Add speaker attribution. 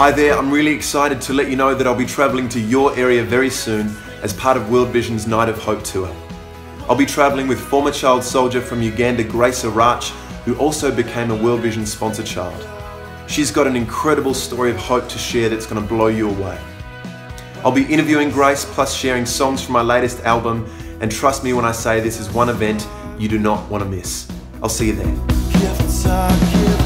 Speaker 1: Hi there, I'm really excited to let you know that I'll be travelling to your area very soon as part of World Vision's Night of Hope tour. I'll be travelling with former child soldier from Uganda, Grace Arach, who also became a World Vision sponsored child. She's got an incredible story of hope to share that's going to blow you away. I'll be interviewing Grace plus sharing songs from my latest album, and trust me when I say this is one event you do not want to miss. I'll see you there.